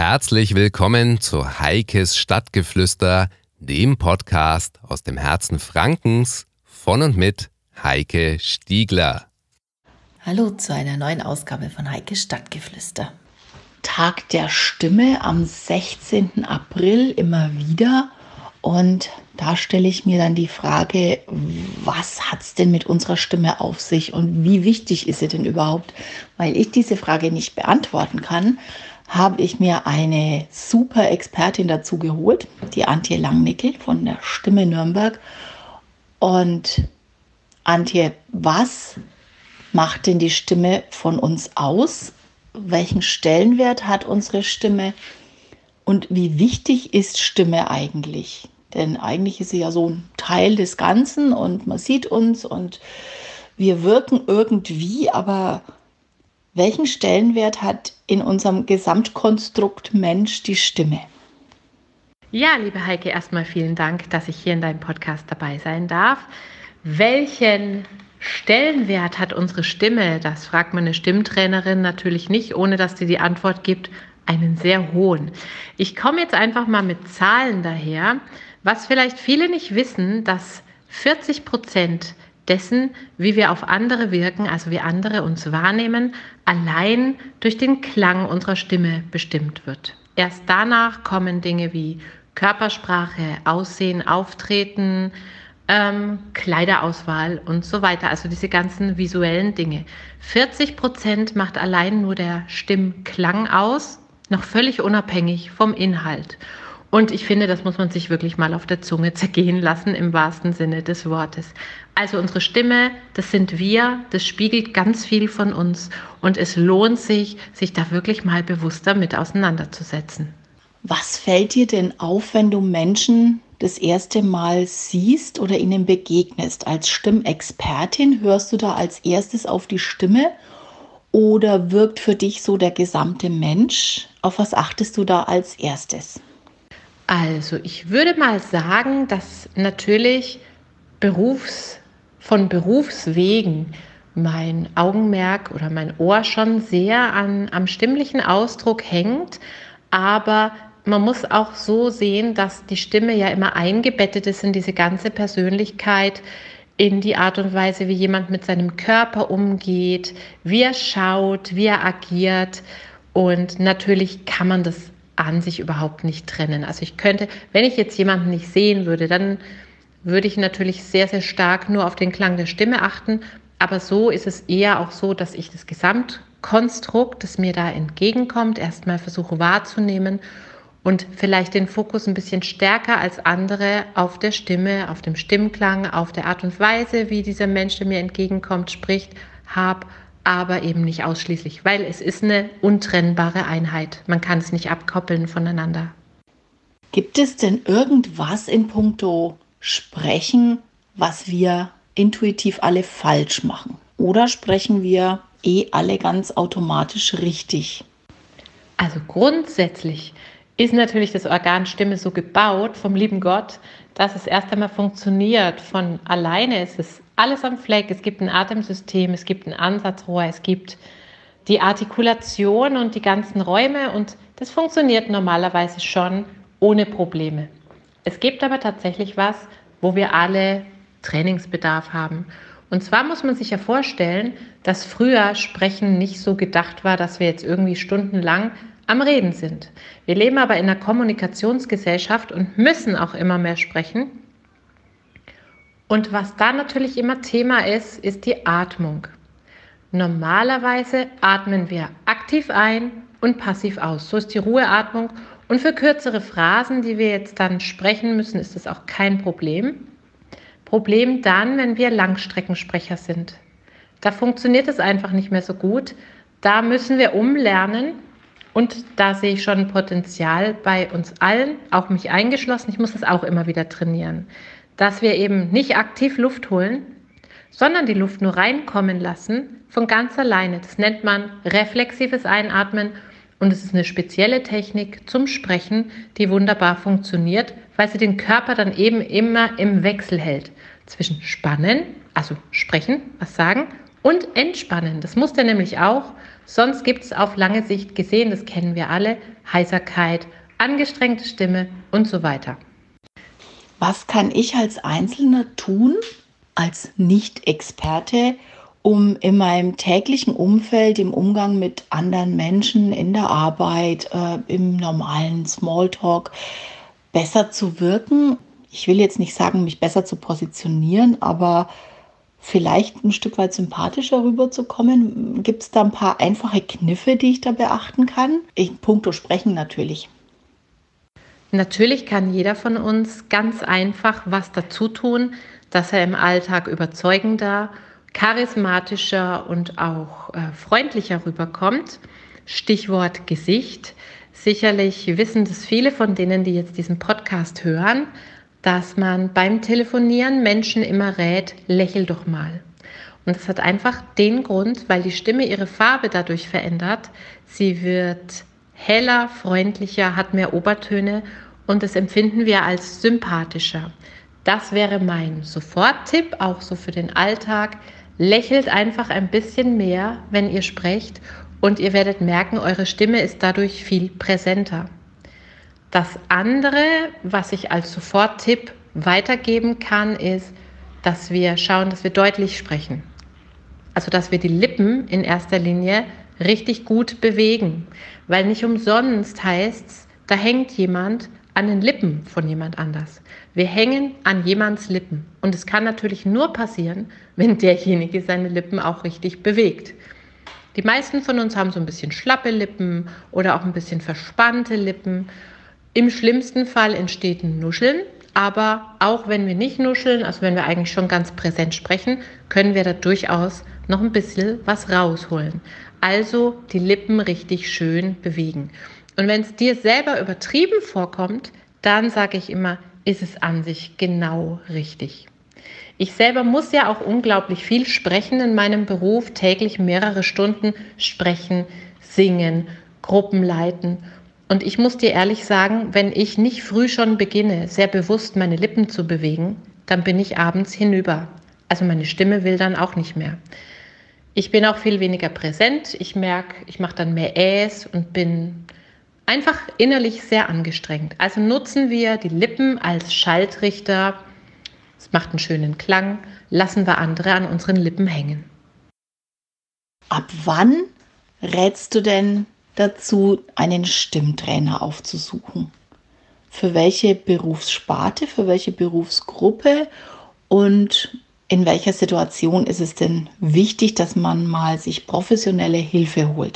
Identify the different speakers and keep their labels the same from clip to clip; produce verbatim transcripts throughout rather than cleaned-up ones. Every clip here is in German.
Speaker 1: Herzlich willkommen zu Heikes Stadtgeflüster, dem Podcast aus dem Herzen Frankens von und mit Heike Stiegler.
Speaker 2: Hallo zu einer neuen Ausgabe von Heikes Stadtgeflüster. Tag der Stimme am sechzehnten April immer wieder. Und da stelle ich mir dann die Frage, was hat es denn mit unserer Stimme auf sich und wie wichtig ist sie denn überhaupt? Weil ich diese Frage nicht beantworten kann, habe ich mir eine super Expertin dazu geholt, die Antje Langnickel von der Stimme Nürnberg. Und Antje, was macht denn die Stimme von uns aus? Welchen Stellenwert hat unsere Stimme? Und wie wichtig ist Stimme eigentlich? Denn eigentlich ist sie ja so ein Teil des Ganzen und man sieht uns und wir wirken irgendwie, aber welchen Stellenwert hat in unserem Gesamtkonstrukt Mensch die Stimme?
Speaker 3: Ja, liebe Heike, erstmal vielen Dank, dass ich hier in deinem Podcast dabei sein darf. Welchen Stellenwert hat unsere Stimme? Das fragt meine Stimmtrainerin natürlich nicht, ohne dass sie die Antwort gibt, einen sehr hohen. Ich komme jetzt einfach mal mit Zahlen daher. Was vielleicht viele nicht wissen, dass vierzig Prozent dessen, wie wir auf andere wirken, also wie andere uns wahrnehmen, allein durch den Klang unserer Stimme bestimmt wird. Erst danach kommen Dinge wie Körpersprache, Aussehen, Auftreten, ähm, Kleiderauswahl und so weiter. Also diese ganzen visuellen Dinge. vierzig Prozent macht allein nur der Stimmklang aus, noch völlig unabhängig vom Inhalt. Und ich finde, das muss man sich wirklich mal auf der Zunge zergehen lassen, im wahrsten Sinne des Wortes. Also unsere Stimme, das sind wir, das spiegelt ganz viel von uns. Und es lohnt sich, sich da wirklich mal bewusster mit auseinanderzusetzen.
Speaker 2: Was fällt dir denn auf, wenn du Menschen das erste Mal siehst oder ihnen begegnest? Als Stimmexpertin hörst du da als erstes auf die Stimme oder wirkt für dich so der gesamte Mensch? Auf was achtest du da als erstes?
Speaker 3: Also ich würde mal sagen, dass natürlich Berufs, von Berufswegen mein Augenmerk oder mein Ohr schon sehr an, am stimmlichen Ausdruck hängt, aber man muss auch so sehen, dass die Stimme ja immer eingebettet ist in diese ganze Persönlichkeit, in die Art und Weise, wie jemand mit seinem Körper umgeht, wie er schaut, wie er agiert. Und natürlich kann man das an sich überhaupt nicht trennen. Also ich könnte, wenn ich jetzt jemanden nicht sehen würde, dann würde ich natürlich sehr, sehr stark nur auf den Klang der Stimme achten. Aber so ist es eher auch so, dass ich das Gesamtkonstrukt, das mir da entgegenkommt, erstmal versuche wahrzunehmen und vielleicht den Fokus ein bisschen stärker als andere auf der Stimme, auf dem Stimmklang, auf der Art und Weise, wie dieser Mensch, der mir entgegenkommt, spricht, habe, aber eben nicht ausschließlich, weil es ist eine untrennbare Einheit. Man kann es nicht abkoppeln voneinander.
Speaker 2: Gibt es denn irgendwas in puncto Sprechen, was wir intuitiv alle falsch machen? Oder sprechen wir eh alle ganz automatisch richtig?
Speaker 3: Also grundsätzlich ist natürlich das Organ Stimme so gebaut vom lieben Gott, dass es erst einmal funktioniert. Von alleine ist es alles am Fleck. Es gibt ein Atemsystem, es gibt ein Ansatzrohr, es gibt die Artikulation und die ganzen Räume und das funktioniert normalerweise schon ohne Probleme. Es gibt aber tatsächlich was, wo wir alle Trainingsbedarf haben. Und zwar muss man sich ja vorstellen, dass früher Sprechen nicht so gedacht war, dass wir jetzt irgendwie stundenlang am Reden sind. Wir leben aber in einer Kommunikationsgesellschaft und müssen auch immer mehr sprechen. Und was da natürlich immer Thema ist, ist die Atmung. Normalerweise atmen wir aktiv ein und passiv aus. So ist die Ruheatmung. Und für kürzere Phrasen, die wir jetzt dann sprechen müssen, ist das auch kein Problem. Problem dann, wenn wir Langstreckensprecher sind. Da funktioniert es einfach nicht mehr so gut. Da müssen wir umlernen. Und da sehe ich schon ein Potenzial bei uns allen, auch mich eingeschlossen. Ich muss das auch immer wieder trainieren, dass wir eben nicht aktiv Luft holen, sondern die Luft nur reinkommen lassen von ganz alleine. Das nennt man reflexives Einatmen und es ist eine spezielle Technik zum Sprechen, die wunderbar funktioniert, weil sie den Körper dann eben immer im Wechsel hält zwischen Spannen, also sprechen, was sagen, und Entspannen. Das muss der nämlich auch, Sonst gibt es auf lange Sicht gesehen, das kennen wir alle, Heiserkeit, angestrengte Stimme und so weiter.
Speaker 2: Was kann ich als Einzelner tun, als Nicht-Experte, um in meinem täglichen Umfeld, im Umgang mit anderen Menschen, in der Arbeit, äh, im normalen Smalltalk besser zu wirken? Ich will jetzt nicht sagen, mich besser zu positionieren, aber vielleicht ein Stück weit sympathischer rüberzukommen. Gibt es da ein paar einfache Kniffe, die ich da beachten kann? In puncto Sprechen natürlich.
Speaker 3: Natürlich kann jeder von uns ganz einfach was dazu tun, dass er im Alltag überzeugender, charismatischer und auch äh, freundlicher rüberkommt. Stichwort Gesicht. Sicherlich wissen das viele von denen, die jetzt diesen Podcast hören, dass man beim Telefonieren Menschen immer rät, lächel doch mal. Und das hat einfach den Grund, weil die Stimme ihre Farbe dadurch verändert. Sie wird heller, freundlicher, hat mehr Obertöne und das empfinden wir als sympathischer. Das wäre mein Soforttipp, auch so für den Alltag. Lächelt einfach ein bisschen mehr, wenn ihr sprecht und ihr werdet merken, eure Stimme ist dadurch viel präsenter. Das andere, was ich als Soforttipp weitergeben kann, ist, dass wir schauen, dass wir deutlich sprechen. Also, dass wir die Lippen in erster Linie richtig gut bewegen. Weil nicht umsonst heißt es, da hängt jemand an den Lippen von jemand anders. Wir hängen an jemands Lippen. Und es kann natürlich nur passieren, wenn derjenige seine Lippen auch richtig bewegt. Die meisten von uns haben so ein bisschen schlappe Lippen oder auch ein bisschen verspannte Lippen. Im schlimmsten Fall entsteht ein Nuscheln, aber auch wenn wir nicht nuscheln, also wenn wir eigentlich schon ganz präsent sprechen, können wir da durchaus noch ein bisschen was rausholen. Also die Lippen richtig schön bewegen. Und wenn es dir selber übertrieben vorkommt, dann sage ich immer, ist es an sich genau richtig. Ich selber muss ja auch unglaublich viel sprechen in meinem Beruf, täglich mehrere Stunden sprechen, singen, Gruppen leiten. Und ich muss dir ehrlich sagen, wenn ich nicht früh schon beginne, sehr bewusst meine Lippen zu bewegen, dann bin ich abends hinüber. Also meine Stimme will dann auch nicht mehr. Ich bin auch viel weniger präsent. Ich merke, ich mache dann mehr Äs und bin einfach innerlich sehr angestrengt. Also nutzen wir die Lippen als Schaltrichter. Es macht einen schönen Klang. Lassen wir andere an unseren Lippen hängen.
Speaker 2: Ab wann rätst du denn dazu, einen Stimmtrainer aufzusuchen? Für welche Berufssparte, für welche Berufsgruppe und in welcher Situation ist es denn wichtig, dass man mal sich professionelle Hilfe holt?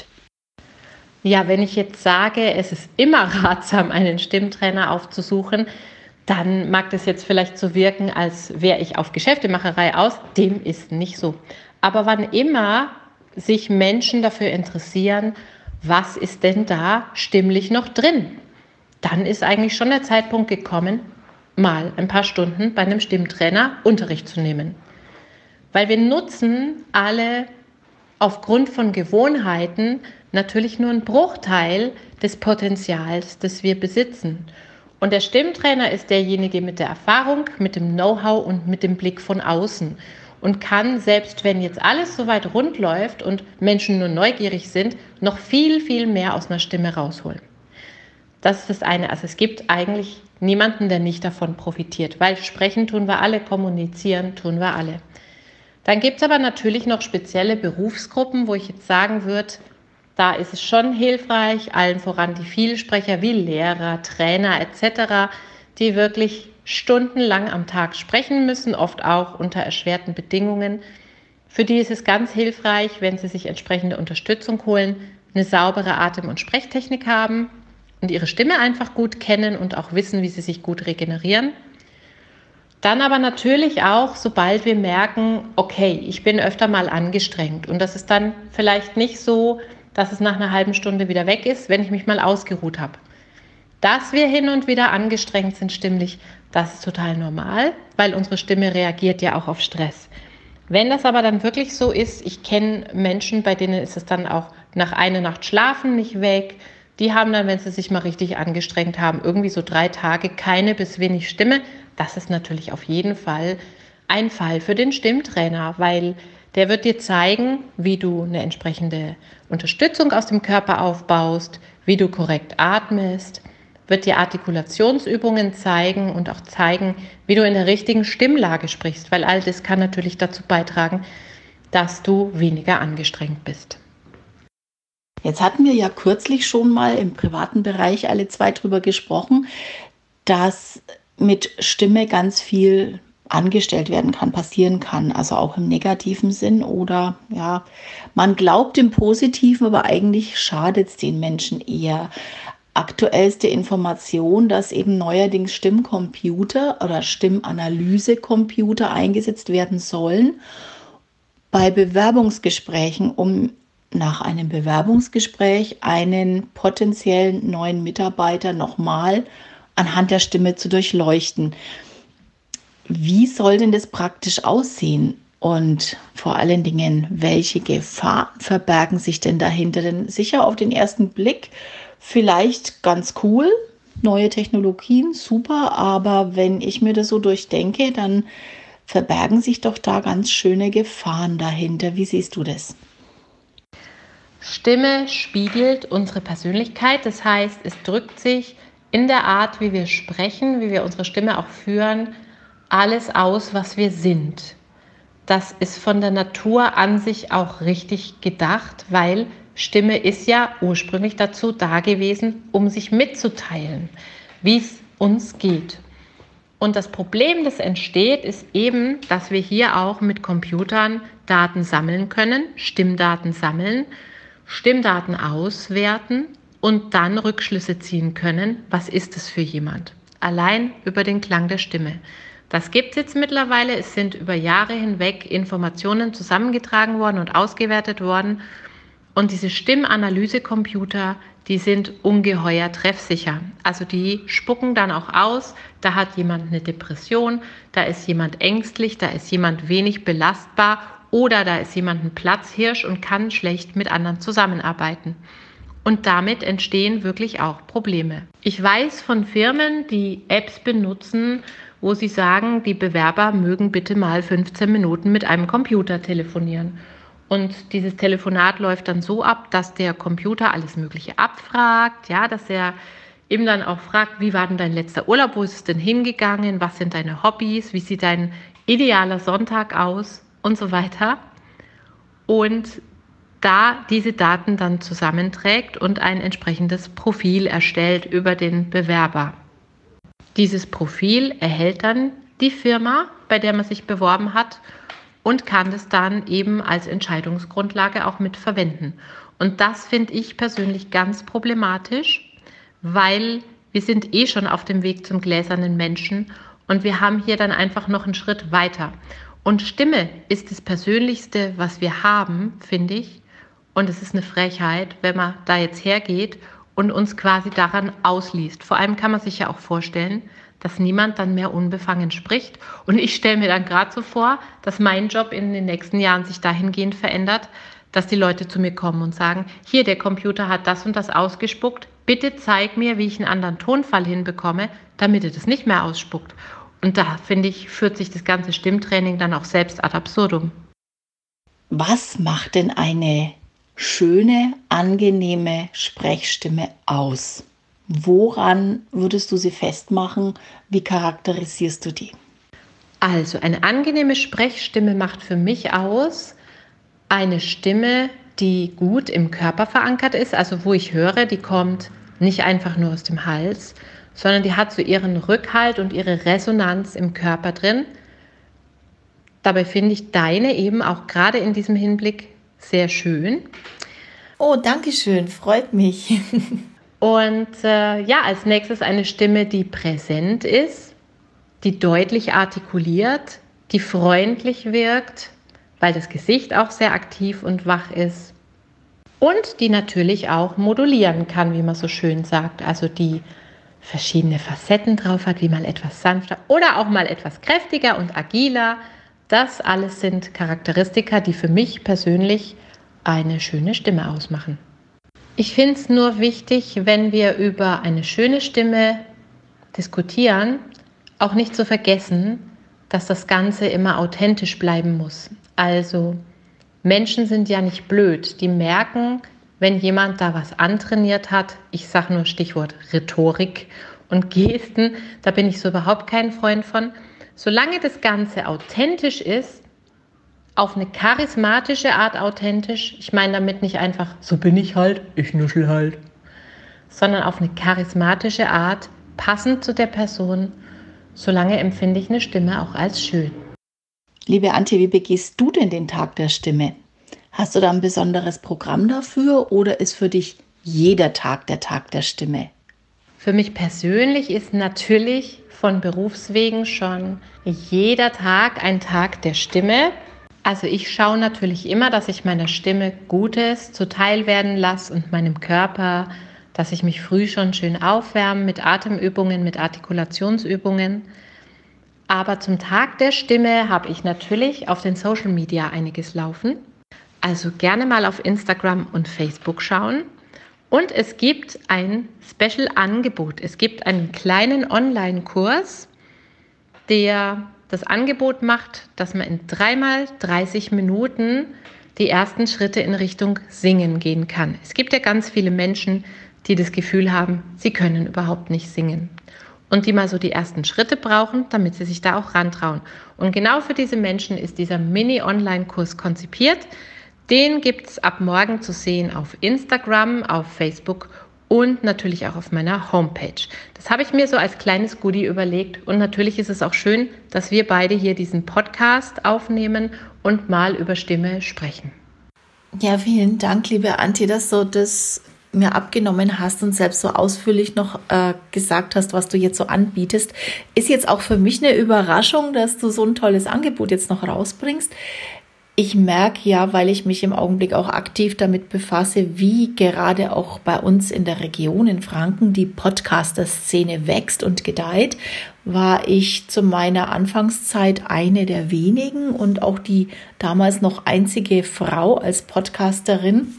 Speaker 3: Ja, wenn ich jetzt sage, es ist immer ratsam, einen Stimmtrainer aufzusuchen, dann mag das jetzt vielleicht so wirken, als wäre ich auf Geschäftemacherei aus. Dem ist nicht so. Aber wann immer sich Menschen dafür interessieren, was ist denn da stimmlich noch drin, dann ist eigentlich schon der Zeitpunkt gekommen, mal ein paar Stunden bei einem Stimmtrainer Unterricht zu nehmen. Weil wir nutzen alle aufgrund von Gewohnheiten natürlich nur einen Bruchteil des Potenzials, das wir besitzen. Und der Stimmtrainer ist derjenige mit der Erfahrung, mit dem Know-how und mit dem Blick von außen und kann, selbst wenn jetzt alles soweit rund läuft und Menschen nur neugierig sind, noch viel, viel mehr aus einer Stimme rausholen. Das ist das eine. Also es gibt eigentlich niemanden, der nicht davon profitiert, weil sprechen tun wir alle, kommunizieren tun wir alle. Dann gibt es aber natürlich noch spezielle Berufsgruppen, wo ich jetzt sagen würde, da ist es schon hilfreich, allen voran die Vielsprecher wie Lehrer, Trainer et cetera, die wirklich stundenlang am Tag sprechen müssen, oft auch unter erschwerten Bedingungen. Für die ist es ganz hilfreich, wenn sie sich entsprechende Unterstützung holen, eine saubere Atem- und Sprechtechnik haben und ihre Stimme einfach gut kennen und auch wissen, wie sie sich gut regenerieren. Dann aber natürlich auch, sobald wir merken, okay, ich bin öfter mal angestrengt und das ist dann vielleicht nicht so, dass es nach einer halben Stunde wieder weg ist, wenn ich mich mal ausgeruht habe. Dass wir hin und wieder angestrengt sind stimmlich, das ist total normal, weil unsere Stimme reagiert ja auch auf Stress. Wenn das aber dann wirklich so ist, ich kenne Menschen, bei denen ist es dann auch nach einer Nacht Schlafen nicht weg, die haben dann, wenn sie sich mal richtig angestrengt haben, irgendwie so drei Tage keine bis wenig Stimme. Das ist natürlich auf jeden Fall ein Fall für den Stimmtrainer, weil Der wird dir zeigen, wie du eine entsprechende Unterstützung aus dem Körper aufbaust, wie du korrekt atmest, wird dir Artikulationsübungen zeigen und auch zeigen, wie du in der richtigen Stimmlage sprichst, weil all das kann natürlich dazu beitragen, dass du weniger angestrengt bist.
Speaker 2: Jetzt hatten wir ja kürzlich schon mal im privaten Bereich alle zwei drüber gesprochen, dass mit Stimme ganz viel angestellt werden kann, passieren kann, also auch im negativen Sinn oder ja, man glaubt im Positiven, aber eigentlich schadet es den Menschen eher. Aktuellste Information, dass eben neuerdings Stimmcomputer oder Stimmanalyse-Computer eingesetzt werden sollen bei Bewerbungsgesprächen, um nach einem Bewerbungsgespräch einen potenziellen neuen Mitarbeiter nochmal anhand der Stimme zu durchleuchten. Wie soll denn das praktisch aussehen? Und vor allen Dingen, welche Gefahren verbergen sich denn dahinter? Denn sicher auf den ersten Blick vielleicht ganz cool, neue Technologien, super, aber wenn ich mir das so durchdenke, dann verbergen sich doch da ganz schöne Gefahren dahinter. Wie siehst du das?
Speaker 3: Stimme spiegelt unsere Persönlichkeit, das heißt, es drückt sich in der Art, wie wir sprechen, wie wir unsere Stimme auch führen, alles aus, was wir sind. Das ist von der Natur an sich auch richtig gedacht, weil Stimme ist ja ursprünglich dazu da gewesen, um sich mitzuteilen, wie es uns geht. Und das Problem, das entsteht, ist eben, dass wir hier auch mit Computern Daten sammeln können, Stimmdaten sammeln, Stimmdaten auswerten und dann Rückschlüsse ziehen können, was ist es für jemand, allein über den Klang der Stimme. Das gibt es jetzt mittlerweile, es sind über Jahre hinweg Informationen zusammengetragen worden und ausgewertet worden und diese Stimmanalyse-Computer, die sind ungeheuer treffsicher. Also die spucken dann auch aus, da hat jemand eine Depression, da ist jemand ängstlich, da ist jemand wenig belastbar oder da ist jemand ein Platzhirsch und kann schlecht mit anderen zusammenarbeiten. Und damit entstehen wirklich auch Probleme. Ich weiß von Firmen, die Apps benutzen, wo sie sagen, die Bewerber mögen bitte mal fünfzehn Minuten mit einem Computer telefonieren. Und dieses Telefonat läuft dann so ab, dass der Computer alles Mögliche abfragt, ja, dass er eben dann auch fragt, wie war denn dein letzter Urlaub, wo ist es denn hingegangen, was sind deine Hobbys, wie sieht dein idealer Sonntag aus und so weiter. Und da diese Daten dann zusammenträgt und ein entsprechendes Profil erstellt über den Bewerber. Dieses Profil erhält dann die Firma, bei der man sich beworben hat und kann das dann eben als Entscheidungsgrundlage auch mit verwenden. Und das finde ich persönlich ganz problematisch, weil wir sind eh schon auf dem Weg zum gläsernen Menschen und wir haben hier dann einfach noch einen Schritt weiter. Und Stimme ist das Persönlichste, was wir haben, finde ich. Und es ist eine Frechheit, wenn man da jetzt hergeht und uns quasi daran ausliest. Vor allem kann man sich ja auch vorstellen, dass niemand dann mehr unbefangen spricht. Und ich stelle mir dann gerade so vor, dass mein Job in den nächsten Jahren sich dahingehend verändert, dass die Leute zu mir kommen und sagen, hier, der Computer hat das und das ausgespuckt, bitte zeig mir, wie ich einen anderen Tonfall hinbekomme, damit er das nicht mehr ausspuckt. Und da, finde ich, führt sich das ganze Stimmtraining dann auch selbst ad absurdum.
Speaker 2: Was macht denn eine schöne, angenehme Sprechstimme aus? Woran würdest du sie festmachen? Wie charakterisierst du die?
Speaker 3: Also eine angenehme Sprechstimme macht für mich aus eine Stimme, die gut im Körper verankert ist, also wo ich höre, die kommt nicht einfach nur aus dem Hals, sondern die hat so ihren Rückhalt und ihre Resonanz im Körper drin. Dabei finde ich deine eben auch gerade in diesem Hinblick sehr schön.
Speaker 2: Oh, danke schön, freut mich.
Speaker 3: Und äh, ja, als nächstes eine Stimme, die präsent ist, die deutlich artikuliert, die freundlich wirkt, weil das Gesicht auch sehr aktiv und wach ist. Und die natürlich auch modulieren kann, wie man so schön sagt. Also die verschiedene Facetten drauf hat, wie mal etwas sanfter oder auch mal etwas kräftiger und agiler. Das alles sind Charakteristika, die für mich persönlich eine schöne Stimme ausmachen. Ich finde es nur wichtig, wenn wir über eine schöne Stimme diskutieren, auch nicht zu vergessen, dass das Ganze immer authentisch bleiben muss. Also Menschen sind ja nicht blöd. Die merken, wenn jemand da was antrainiert hat, ich sage nur Stichwort Rhetorik und Gesten, da bin ich so überhaupt kein Freund von. Solange das Ganze authentisch ist, auf eine charismatische Art authentisch, ich meine damit nicht einfach, so bin ich halt, ich nuschel halt, sondern auf eine charismatische Art, passend zu der Person, solange empfinde ich eine Stimme auch als schön.
Speaker 2: Liebe Antje, wie begehst du denn den Tag der Stimme? Hast du da ein besonderes Programm dafür oder ist für dich jeder Tag der Tag der Stimme?
Speaker 3: Für mich persönlich ist natürlich von Berufswegen schon jeder Tag ein Tag der Stimme. Also ich schaue natürlich immer, dass ich meiner Stimme Gutes zuteil werden lasse und meinem Körper, dass ich mich früh schon schön aufwärme mit Atemübungen, mit Artikulationsübungen. Aber zum Tag der Stimme habe ich natürlich auf den Social Media einiges laufen. Also gerne mal auf Instagram und Facebook schauen. Und es gibt ein Special-Angebot. Es gibt einen kleinen Online-Kurs, der das Angebot macht, dass man in dreimal dreißig Minuten die ersten Schritte in Richtung Singen gehen kann. Es gibt ja ganz viele Menschen, die das Gefühl haben, sie können überhaupt nicht singen. Und die mal so die ersten Schritte brauchen, damit sie sich da auch rantrauen. Und genau für diese Menschen ist dieser Mini-Online-Kurs konzipiert. Den gibt es ab morgen zu sehen auf Instagram, auf Facebook und natürlich auch auf meiner Homepage. Das habe ich mir so als kleines Goodie überlegt. Und natürlich ist es auch schön, dass wir beide hier diesen Podcast aufnehmen und mal über Stimme sprechen.
Speaker 2: Ja, vielen Dank, liebe Antje, dass du das mir abgenommen hast und selbst so ausführlich noch äh, gesagt hast, was du jetzt so anbietest. Ist jetzt auch für mich eine Überraschung, dass du so ein tolles Angebot jetzt noch rausbringst. Ich merke ja, weil ich mich im Augenblick auch aktiv damit befasse, wie gerade auch bei uns in der Region in Franken die Podcaster-Szene wächst und gedeiht, war ich zu meiner Anfangszeit eine der wenigen und auch die damals noch einzige Frau als Podcasterin.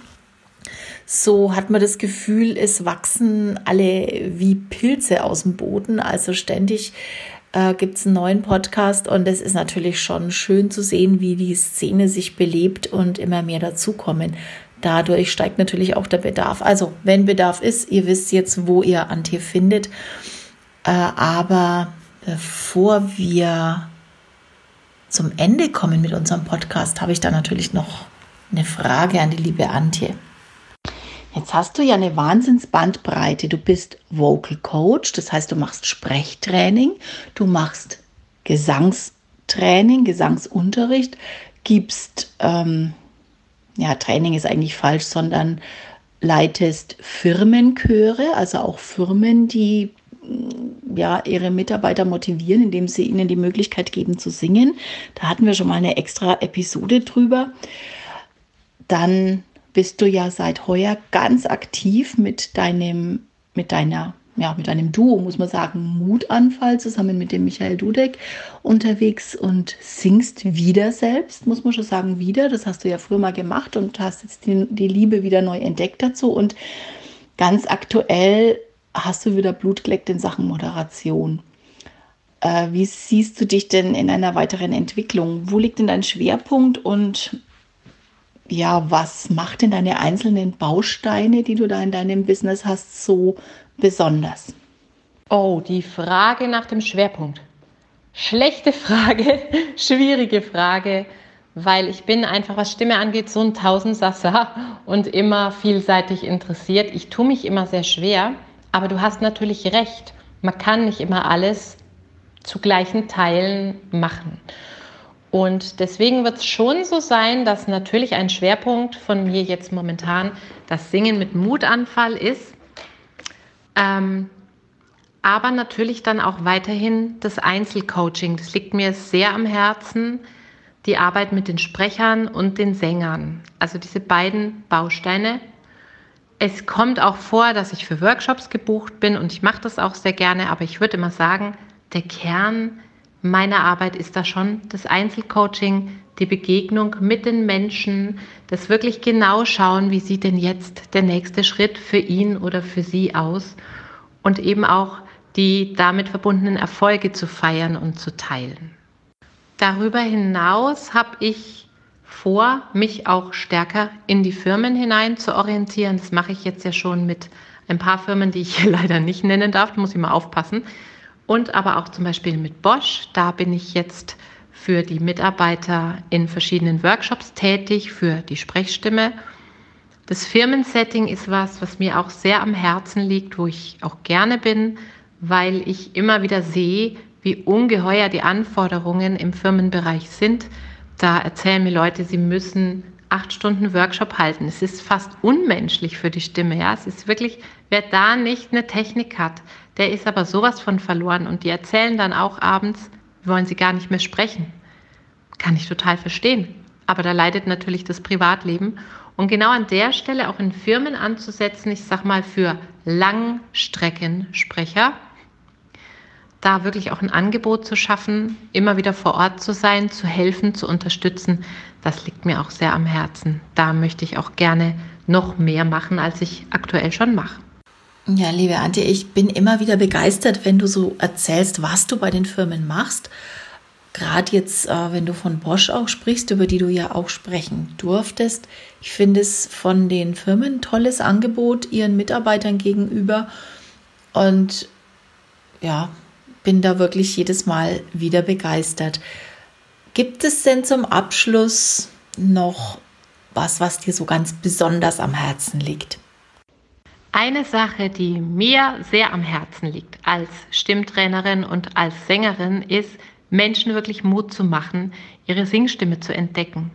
Speaker 2: So hat man das Gefühl, es wachsen alle wie Pilze aus dem Boden, also ständig äh, gibt es einen neuen Podcast und es ist natürlich schon schön zu sehen, wie die Szene sich belebt und immer mehr dazukommen. Dadurch steigt natürlich auch der Bedarf. Also wenn Bedarf ist, ihr wisst jetzt, wo ihr Antje findet. Äh, aber bevor wir zum Ende kommen mit unserem Podcast, habe ich da natürlich noch eine Frage an die liebe Antje. Jetzt hast du ja eine Wahnsinnsbandbreite. Du bist Vocal Coach, das heißt, du machst Sprechtraining, du machst Gesangstraining, Gesangsunterricht, gibst, ähm, ja, Training ist eigentlich falsch, sondern leitest Firmenchöre, also auch Firmen, die ja, ihre Mitarbeiter motivieren, indem sie ihnen die Möglichkeit geben zu singen. Da hatten wir schon mal eine extra Episode drüber. Dann bist du ja seit heuer ganz aktiv mit deinem, mit deiner, ja, mit deinem Duo, muss man sagen, Mutanfall zusammen mit dem Michael Dudek unterwegs und singst wieder selbst, muss man schon sagen, wieder. Das hast du ja früher mal gemacht und hast jetzt die, die Liebe wieder neu entdeckt dazu. Und ganz aktuell hast du wieder Blut geleckt in Sachen Moderation. Äh, wie siehst du dich denn in einer weiteren Entwicklung? Wo liegt denn dein Schwerpunkt und ja, was macht denn deine einzelnen Bausteine, die du da in deinem Business hast, so besonders?
Speaker 3: Oh, die Frage nach dem Schwerpunkt. Schlechte Frage, schwierige Frage, weil ich bin einfach, was Stimme angeht, so ein Tausendsasser und immer vielseitig interessiert. Ich tue mich immer sehr schwer, aber du hast natürlich recht. Man kann nicht immer alles zu gleichen Teilen machen. Und deswegen wird es schon so sein, dass natürlich ein Schwerpunkt von mir jetzt momentan das Singen mit Mutanfall ist, ähm, aber natürlich dann auch weiterhin das Einzelcoaching. Das liegt mir sehr am Herzen, die Arbeit mit den Sprechern und den Sängern. Also diese beiden Bausteine. Es kommt auch vor, dass ich für Workshops gebucht bin und ich mache das auch sehr gerne, aber ich würde immer sagen, der Kern meine Arbeit ist da schon das Einzelcoaching, die Begegnung mit den Menschen, das wirklich genau schauen, wie sieht denn jetzt der nächste Schritt für ihn oder für sie aus und eben auch die damit verbundenen Erfolge zu feiern und zu teilen. Darüber hinaus habe ich vor, mich auch stärker in die Firmen hinein zu orientieren. Das mache ich jetzt ja schon mit ein paar Firmen, die ich hier leider nicht nennen darf, da muss ich mal aufpassen. Und aber auch zum Beispiel mit Bosch, da bin ich jetzt für die Mitarbeiter in verschiedenen Workshops tätig, für die Sprechstimme. Das Firmensetting ist was, was mir auch sehr am Herzen liegt, wo ich auch gerne bin, weil ich immer wieder sehe, wie ungeheuer die Anforderungen im Firmenbereich sind. Da erzählen mir Leute, sie müssen acht Stunden Workshop halten. Es ist fast unmenschlich für die Stimme. Ja? Es ist wirklich, wer da nicht eine Technik hat, der ist aber sowas von verloren. Und die erzählen dann auch abends, wollen sie gar nicht mehr sprechen. Kann ich total verstehen. Aber da leidet natürlich das Privatleben. Und genau an der Stelle auch in Firmen anzusetzen, ich sag mal für Langstreckensprecher, da wirklich auch ein Angebot zu schaffen, immer wieder vor Ort zu sein, zu helfen, zu unterstützen, das liegt mir auch sehr am Herzen. Da möchte ich auch gerne noch mehr machen, als ich aktuell schon mache.
Speaker 2: Ja, liebe Antje, ich bin immer wieder begeistert, wenn du so erzählst, was du bei den Firmen machst. Gerade jetzt, äh, wenn du von Bosch auch sprichst, über die du ja auch sprechen durftest. Ich finde es von den Firmen ein tolles Angebot ihren Mitarbeitern gegenüber und ja, bin da wirklich jedes Mal wieder begeistert. Gibt es denn zum Abschluss noch was, was dir so ganz besonders am Herzen liegt?
Speaker 3: Eine Sache, die mir sehr am Herzen liegt als Stimmtrainerin und als Sängerin, ist, Menschen wirklich Mut zu machen, ihre Singstimme zu entdecken.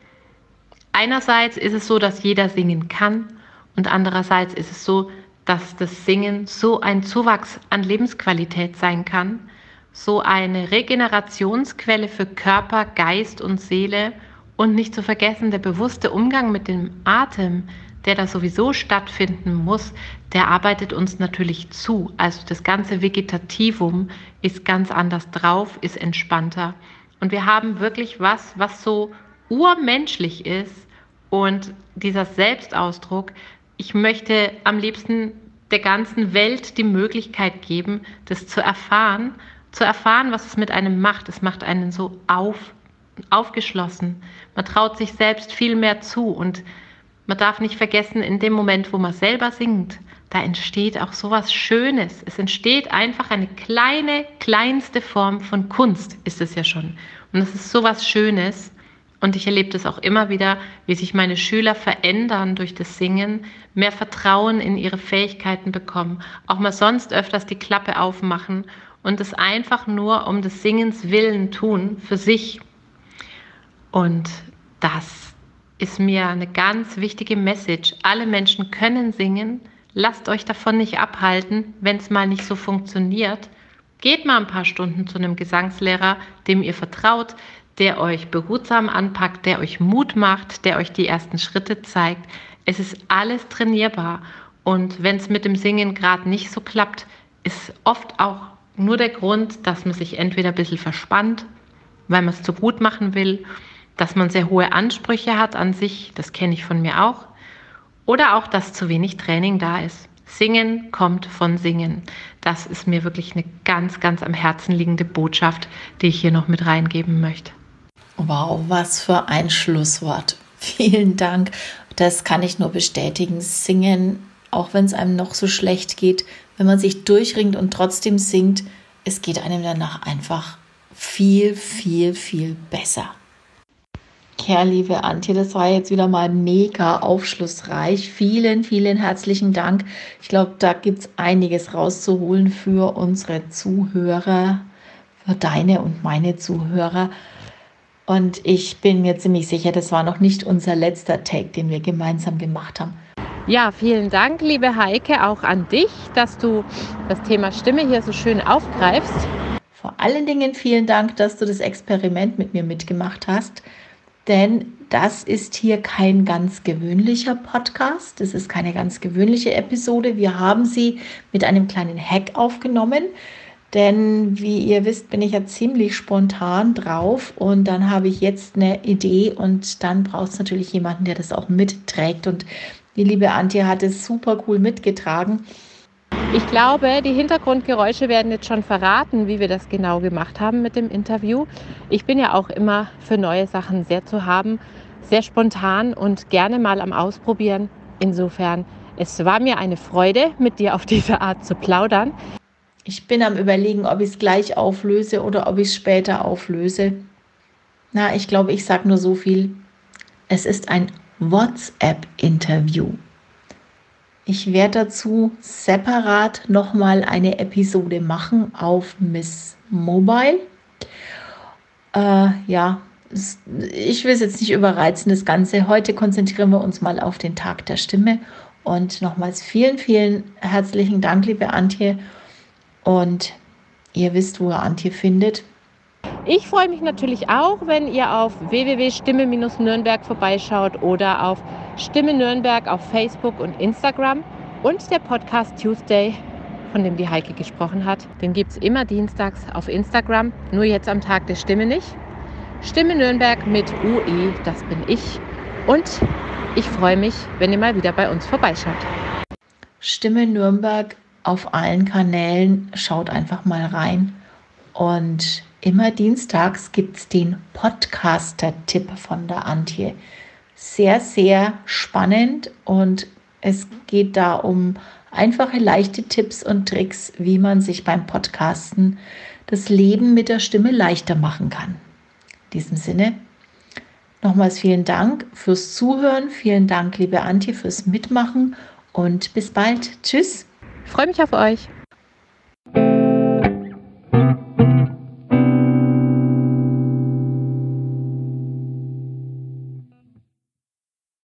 Speaker 3: Einerseits ist es so, dass jeder singen kann und andererseits ist es so, dass das Singen so ein Zuwachs an Lebensqualität sein kann, so eine Regenerationsquelle für Körper, Geist und Seele und nicht zu vergessen, der bewusste Umgang mit dem Atem, der da sowieso stattfinden muss, der arbeitet uns natürlich zu. Also das ganze Vegetativum ist ganz anders drauf, ist entspannter. Und wir haben wirklich was, was so urmenschlich ist und dieser Selbstausdruck, ich möchte am liebsten der ganzen Welt die Möglichkeit geben, das zu erfahren, zu erfahren, was es mit einem macht. Es macht einen so auf, aufgeschlossen. Man traut sich selbst viel mehr zu und man darf nicht vergessen, in dem Moment, wo man selber singt, da entsteht auch sowas Schönes. Es entsteht einfach eine kleine, kleinste Form von Kunst, ist es ja schon. Und es ist sowas Schönes. Und ich erlebe das auch immer wieder, wie sich meine Schüler verändern durch das Singen, mehr Vertrauen in ihre Fähigkeiten bekommen, auch mal sonst öfters die Klappe aufmachen und es einfach nur um des Singens willen tun, für sich. Und das ist mir eine ganz wichtige Message. Alle Menschen können singen. Lasst euch davon nicht abhalten, wenn es mal nicht so funktioniert. Geht mal ein paar Stunden zu einem Gesangslehrer, dem ihr vertraut, der euch behutsam anpackt, der euch Mut macht, der euch die ersten Schritte zeigt. Es ist alles trainierbar. Und wenn es mit dem Singen gerade nicht so klappt, ist oft auch nur der Grund, dass man sich entweder ein bisschen verspannt, weil man es zu gut machen will, dass man sehr hohe Ansprüche hat an sich, das kenne ich von mir auch, oder auch, dass zu wenig Training da ist. Singen kommt von Singen. Das ist mir wirklich eine ganz, ganz am Herzen liegende Botschaft, die ich hier noch mit reingeben möchte.
Speaker 2: Wow, was für ein Schlusswort. Vielen Dank. Das kann ich nur bestätigen. Singen, auch wenn es einem noch so schlecht geht, wenn man sich durchringt und trotzdem singt, es geht einem danach einfach viel, viel, viel besser. Ja, liebe Antje, das war jetzt wieder mal mega aufschlussreich. Vielen, vielen herzlichen Dank. Ich glaube, da gibt es einiges rauszuholen für unsere Zuhörer, für deine und meine Zuhörer. Und ich bin mir ziemlich sicher, das war noch nicht unser letzter Take, den wir gemeinsam gemacht haben.
Speaker 3: Ja, vielen Dank, liebe Heike, auch an dich, dass du das Thema Stimme hier so schön aufgreifst.
Speaker 2: Vor allen Dingen vielen Dank, dass du das Experiment mit mir mitgemacht hast. Denn das ist hier kein ganz gewöhnlicher Podcast. Das ist keine ganz gewöhnliche Episode. Wir haben sie mit einem kleinen Hack aufgenommen. Denn wie ihr wisst, bin ich ja ziemlich spontan drauf. Und dann habe ich jetzt eine Idee und dann braucht es natürlich jemanden, der das auch mitträgt. Und die liebe Antje hat es super cool mitgetragen.
Speaker 3: Ich glaube, die Hintergrundgeräusche werden jetzt schon verraten, wie wir das genau gemacht haben mit dem Interview. Ich bin ja auch immer für neue Sachen sehr zu haben. sehr spontan und gerne mal am Ausprobieren. Insofern, es war mir eine Freude, mit dir auf diese Art zu plaudern.
Speaker 2: Ich bin am Überlegen, ob ich es gleich auflöse oder ob ich es später auflöse. Na, ich glaube, ich sage nur so viel. Es ist ein WhatsApp-Interview. Ich werde dazu separat nochmal eine Episode machen auf Miss Mobile. Äh, ja, ich will es jetzt nicht überreizen, das Ganze. Heute konzentrieren wir uns mal auf den Tag der Stimme. Und nochmals vielen, vielen herzlichen Dank, liebe Antje. Und ihr wisst, wo ihr Antje findet.
Speaker 3: Ich freue mich natürlich auch, wenn ihr auf w w w punkt stimme Nürnberg vorbeischaut oder auf Stimme Nürnberg auf Facebook und Instagram. Und der Podcast Tuesday, von dem die Heike gesprochen hat, den gibt es immer dienstags auf Instagram, nur jetzt am Tag der Stimme nicht. Stimme Nürnberg mit U E, das bin ich. Und ich freue mich, wenn ihr mal wieder bei uns vorbeischaut.
Speaker 2: Stimme Nürnberg auf allen Kanälen, schaut einfach mal rein. Und immer dienstags gibt es den Podcaster-Tipp von der Antje. Sehr, sehr spannend und es geht da um einfache, leichte Tipps und Tricks, wie man sich beim Podcasten das Leben mit der Stimme leichter machen kann. In diesem Sinne, nochmals vielen Dank fürs Zuhören. Vielen Dank, liebe Antje, fürs Mitmachen und bis bald. Tschüss.
Speaker 3: Ich freue mich auf euch.